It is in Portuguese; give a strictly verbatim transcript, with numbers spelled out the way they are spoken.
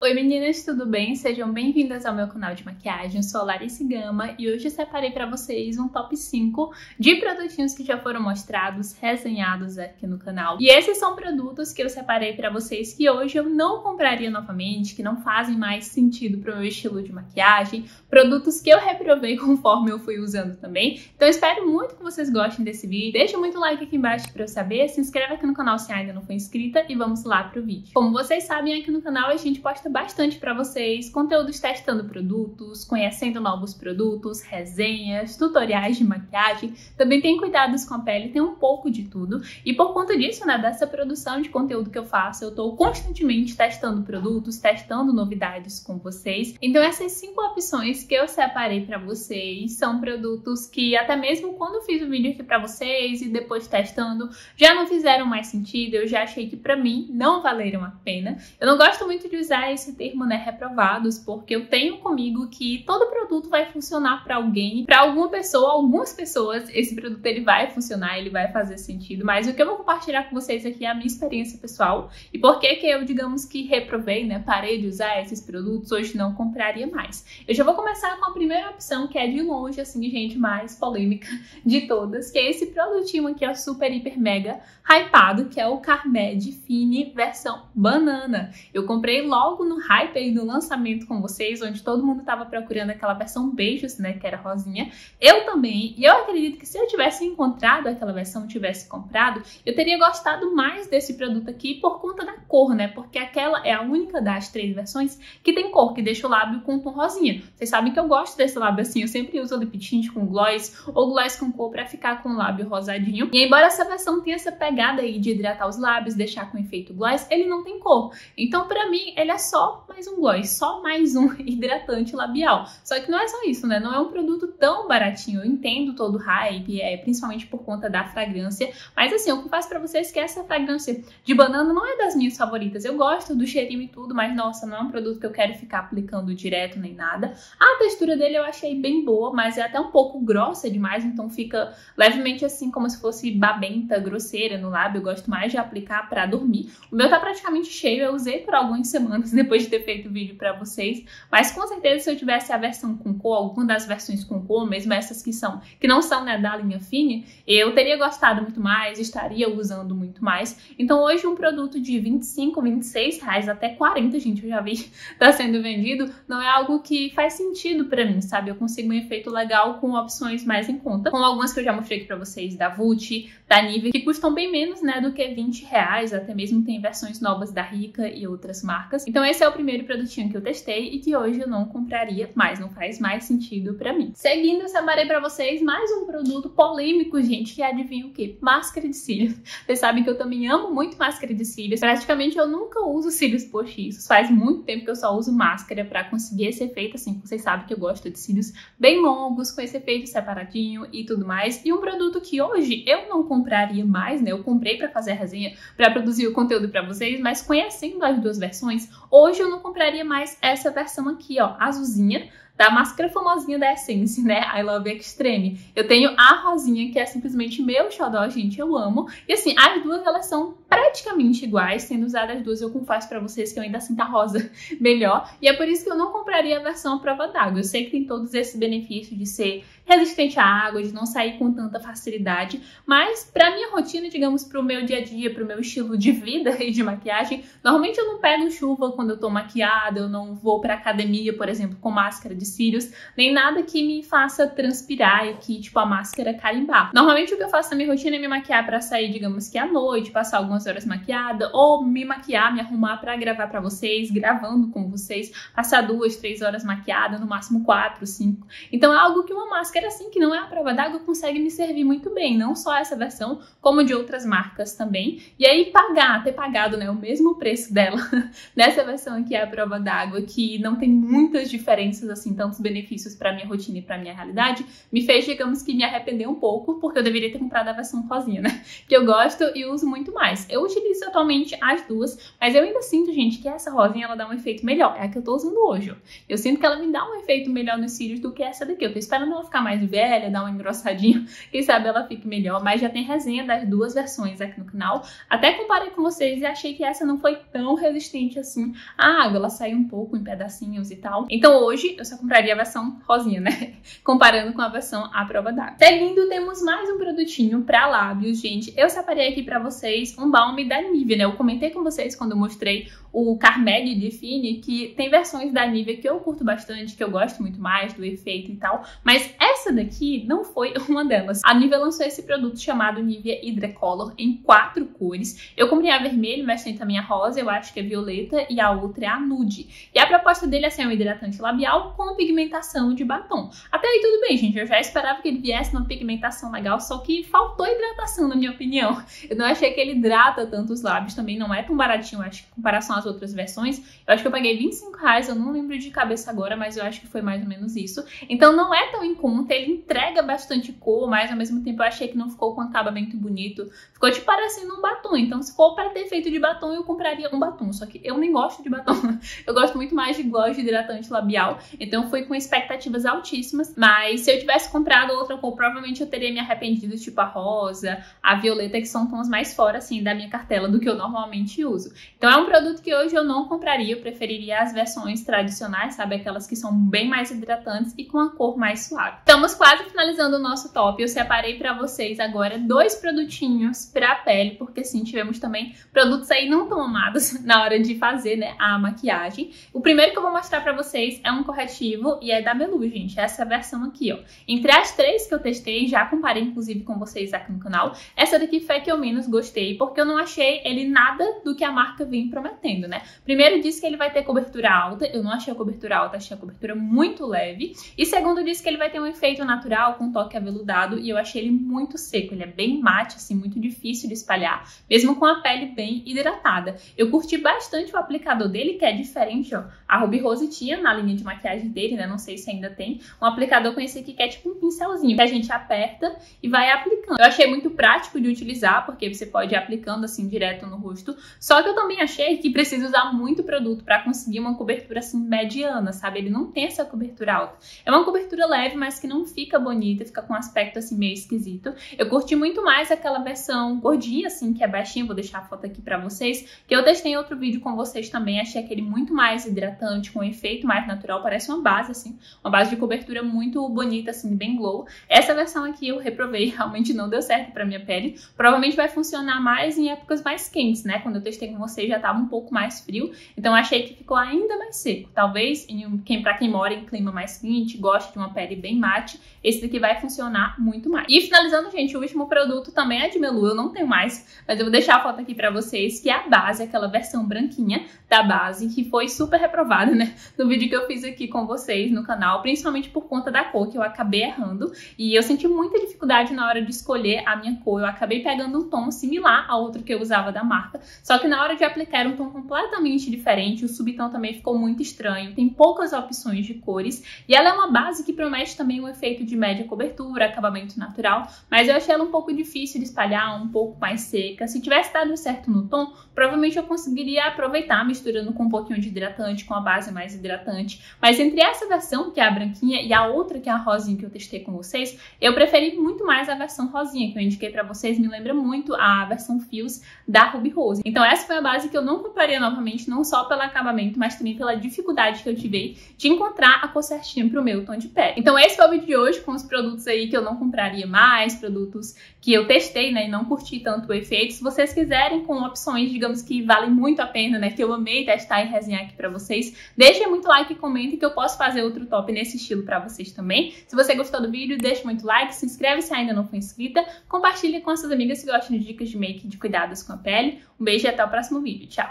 Oi meninas, tudo bem? Sejam bem-vindas ao meu canal de maquiagem. Eu sou a Larissa Gama e hoje eu separei para vocês um top cinco de produtinhos que já foram mostrados, resenhados aqui no canal. E esses são produtos que eu separei para vocês que hoje eu não compraria novamente, que não fazem mais sentido para o meu estilo de maquiagem, produtos que eu reprovei conforme eu fui usando também. Então eu espero muito que vocês gostem desse vídeo. Deixa muito like aqui embaixo para eu saber, se inscreve aqui no canal se ainda não for inscrita e vamos lá pro vídeo. Como vocês sabem, aqui no canal a gente posta bastante para vocês conteúdos testando produtos, conhecendo novos produtos, resenhas, tutoriais de maquiagem, também tem cuidados com a pele, tem um pouco de tudo. E por conta disso, né, dessa produção de conteúdo que eu faço, eu tô constantemente testando produtos, testando novidades com vocês. Então essas cinco opções que eu separei para vocês são produtos que até mesmo quando eu fiz o vídeo aqui para vocês e depois testando, já não fizeram mais sentido, eu já achei que para mim não valeram a pena. Eu não gosto muito de usar esse termo, né, reprovados, porque eu tenho comigo que todo produto vai funcionar para alguém, para alguma pessoa, algumas pessoas, esse produto ele vai funcionar, ele vai fazer sentido, mas o que eu vou compartilhar com vocês aqui é a minha experiência pessoal e por que que eu, digamos que reprovei, né, parei de usar esses produtos, hoje não compraria mais. Eu já vou começar com a primeira opção, que é de longe, assim, gente, mais polêmica de todas, que é esse produtinho aqui, ó, super, hiper, mega hypado, que é o Carmed Fini versão banana. Eu comprei logo no hype aí do lançamento com vocês, onde todo mundo tava procurando aquela versão beijos, né, que era rosinha. Eu também, e eu acredito que se eu tivesse encontrado aquela versão, tivesse comprado, eu teria gostado mais desse produto aqui por conta da cor, né, porque aquela é a única das três versões que tem cor, que deixa o lábio com tom rosinha. Vocês sabem que eu gosto desse lábio assim, eu sempre uso lip tint com gloss ou gloss com cor pra ficar com o lábio rosadinho. E embora essa versão tenha essa pegada aí de hidratar os lábios, deixar com efeito gloss, ele não tem cor. Então, pra mim, ele é só mais um gloss, só mais um hidratante labial. Só que não é só isso, né? Não é um produto tão baratinho. Eu entendo todo o hype, é, principalmente por conta da fragrância. Mas assim, eu confesso pra vocês que essa fragrância de banana não é das minhas favoritas. Eu gosto do cheirinho e tudo, mas nossa, não é um produto que eu quero ficar aplicando direto nem nada. A textura dele eu achei bem boa, mas é até um pouco grossa demais, então fica levemente assim, como se fosse babenta, grosseira no lábio. Eu gosto mais de aplicar pra dormir. O meu tá praticamente cheio, eu usei por algumas semanas depois de ter feito o vídeo pra vocês, mas com certeza se eu tivesse a versão com cor, alguma das versões com cor, mesmo essas que são, que não são, né, da linha Fini, eu teria gostado muito mais, estaria usando muito mais. Então hoje um produto de vinte e cinco, vinte e seis reais até quarenta, gente, eu já vi, tá sendo vendido, não é algo que faz sentido pra mim, sabe? Eu consigo um efeito legal com opções mais em conta, como algumas que eu já mostrei aqui pra vocês, da Vult, da Nivea, que custam bem menos, né, do que vinte reais, até mesmo tem versões novas da Rica e outras marcas. Então esse é o primeiro produtinho que eu testei e que hoje eu não compraria mais, não faz mais sentido pra mim. Seguindo, eu separei pra vocês mais um produto polêmico, gente, que adivinha o quê? Máscara de cílios. Vocês sabem que eu também amo muito máscara de cílios, praticamente eu nunca uso cílios postiços, faz muito tempo que eu só uso máscara pra conseguir esse efeito, assim, vocês sabem que eu gosto de cílios bem longos, com esse efeito separadinho e tudo mais. E um produto que hoje eu não compraria mais, né, eu comprei pra fazer a resenha, pra produzir o conteúdo pra vocês, mas conhecendo as duas versões, hoje eu não compraria mais essa versão aqui, ó, azulzinha, da máscara famosinha da Essence, né? I Love Extreme. Eu tenho a rosinha, que é simplesmente meu xodó, gente, eu amo. E assim, as duas, elas são praticamente iguais. Sendo usadas as duas, eu confesso pra vocês que eu ainda sinto a rosa melhor. E é por isso que eu não compraria a versão à prova d'água. Eu sei que tem todos esses benefícios de ser resistente à água, de não sair com tanta facilidade. Mas pra minha rotina, digamos, pro meu dia a dia, pro meu estilo de vida e de maquiagem, normalmente eu não pego chuva quando eu tô maquiada, eu não vou pra academia, por exemplo, com máscara de cílios, nem nada que me faça transpirar e que, tipo, a máscara carimbar. Normalmente o que eu faço na minha rotina é me maquiar pra sair, digamos que à noite, passar algumas horas maquiada, ou me maquiar, me arrumar pra gravar pra vocês, gravando com vocês, passar duas, três horas maquiada, no máximo quatro, cinco. Então é algo que uma máscara assim, que não é a prova d'água, consegue me servir muito bem, não só essa versão, como de outras marcas também. E aí pagar, ter pagado, né, o mesmo preço dela nessa versão aqui é a prova d'água, que não tem muitas diferenças assim assim, tantos benefícios pra minha rotina e pra minha realidade, me fez, digamos que, me arrepender um pouco, porque eu deveria ter comprado a versão rosinha, né? Que eu gosto e uso muito mais. Eu utilizo atualmente as duas, mas eu ainda sinto, gente, que essa rosinha, ela dá um efeito melhor. É a que eu tô usando hoje, ó. Eu sinto que ela me dá um efeito melhor nos cílios do que essa daqui. Eu tô esperando ela ficar mais velha, dar uma engrossadinha, quem sabe ela fique melhor, mas já tem resenha das duas versões aqui no canal. Até comparei com vocês e achei que essa não foi tão resistente assim à água, ela saiu um pouco em pedacinhos e tal. Então hoje eu só compraria a versão rosinha, né? Comparando com a versão à prova d'água. Seguindo, temos mais um produtinho pra lábios, gente. Eu separei aqui pra vocês um balme da Nivea, né? Eu comentei com vocês quando eu mostrei o Carmel Define que tem versões da Nivea que eu curto bastante, que eu gosto muito mais do efeito e tal, mas essa daqui não foi uma delas. A Nivea lançou esse produto chamado Nivea Hydrocolor em quatro cores. Eu comprei a vermelha, mas tem também a rosa, eu acho que é violeta, e a outra é a nude. E a proposta dele é ser um hidratante labial com pigmentação de batom. Até aí tudo bem, gente, eu já esperava que ele viesse numa pigmentação legal, só que faltou hidratação, na minha opinião. Eu não achei que ele hidrata tanto os lábios, também não é tão baratinho, eu acho que em comparação às outras versões. Eu acho que eu paguei vinte e cinco reais, eu não lembro de cabeça agora, mas eu acho que foi mais ou menos isso. Então não é tão em conta, ele entrega bastante cor, mas ao mesmo tempo eu achei que não ficou com acabamento bonito. Ficou tipo parecendo um batom, então se for para ter efeito de batom, eu compraria um batom, só que eu nem gosto de batom. Eu gosto muito mais de gloss de hidratante labial, então eu fui com expectativas altíssimas, mas se eu tivesse comprado outra cor, provavelmente eu teria me arrependido, tipo a rosa, a violeta, que são tons mais fora, assim, da minha cartela do que eu normalmente uso. Então é um produto que hoje eu não compraria, eu preferiria as versões tradicionais, sabe? Aquelas que são bem mais hidratantes e com a cor mais suave. Estamos quase finalizando o nosso top. Eu separei pra vocês agora dois produtinhos pra pele, porque sim, tivemos também produtos aí não tão amados na hora de fazer, né, a maquiagem. O primeiro que eu vou mostrar pra vocês é um corretivo e é da Belu, gente. Essa versão aqui, ó. Entre as três que eu testei, já comparei inclusive com vocês aqui no canal, essa daqui foi a que eu menos gostei, porque eu não achei ele nada do que a marca vem prometendo, né? Primeiro, disse que ele vai ter cobertura alta, eu não achei a cobertura alta, achei a cobertura muito leve. E segundo, disse que ele vai ter um efeito natural com toque aveludado, e eu achei ele muito seco, ele é bem mate, assim, muito difícil de espalhar, mesmo com a pele bem hidratada. Eu curti bastante o aplicador dele, que é diferente, ó. A Ruby Rose tinha na linha de maquiagem dele, né? Não sei se ainda tem. Um aplicador com esse aqui que é tipo um pincelzinho, que a gente aperta e vai aplicando. Eu achei muito prático de utilizar, porque você pode ir aplicando assim direto no rosto. Só que eu também achei que precisa usar muito produto para conseguir uma cobertura assim mediana, sabe? Ele não tem essa cobertura alta. É uma cobertura leve, mas que não fica bonita, fica com um aspecto assim meio esquisito. Eu curti muito mais aquela versão gordinha, assim, que é baixinha. Vou deixar a foto aqui pra vocês, que eu testei em outro vídeo com vocês também. Achei aquele muito mais hidratante, com um efeito mais natural. Parece uma base, assim, uma base de cobertura muito bonita, assim, bem glow. Essa versão aqui eu reprovei, realmente não deu certo pra minha pele. Provavelmente vai funcionar mais em épocas mais quentes, né? Quando eu testei com vocês já tava um pouco mais frio, então eu achei que ficou ainda mais seco. Talvez, em, quem, pra quem mora em clima mais quente, gosta de uma pele bem mate, esse daqui vai funcionar muito mais. E finalizando, gente, o último produto também é de Belu, eu não tenho mais, mas eu vou deixar a foto aqui pra vocês, que é a base, aquela versão branquinha da base, que foi super reprovada, né? No vídeo que eu fiz aqui com vocês no canal, principalmente por conta da cor, que eu acabei errando, e eu senti muita dificuldade na hora de escolher a minha cor. Eu acabei pegando um tom similar ao outro que eu usava da marca, só que na hora de aplicar era um tom completamente diferente, o subtom também ficou muito estranho, tem poucas opções de cores, e ela é uma base que promete também um efeito de média cobertura, acabamento natural, mas eu achei ela um pouco difícil de espalhar, um pouco mais seca. Se tivesse dado certo no tom, provavelmente eu conseguiria aproveitar misturando com um pouquinho de hidratante, com a base mais hidratante, mas entre essa versão, que é a branquinha, e a outra, que é a rosinha que eu testei com vocês, eu preferi muito mais a versão rosinha, que eu indiquei pra vocês, me lembra muito a versão Fios da Ruby Rose. Então essa foi a base que eu não compraria novamente, não só pelo acabamento, mas também pela dificuldade que eu tive de encontrar a cor certinha pro meu tom de pele. Então esse foi o vídeo de hoje, com os produtos aí que eu não compraria mais, produtos que eu testei, né, e não curti tanto o efeito. Se vocês quiserem com opções, digamos que valem muito a pena, né, que eu amei testar e resenhar aqui pra vocês, deixem muito like e comentem que eu posso fazer outro top nesse estilo pra vocês também. Se você gostou do vídeo, deixe muito like, se inscreve se ainda não for inscrita, compartilhe com as suas amigas que gostam de dicas de make e de cuidados com a pele. Um beijo e até o próximo vídeo. Tchau!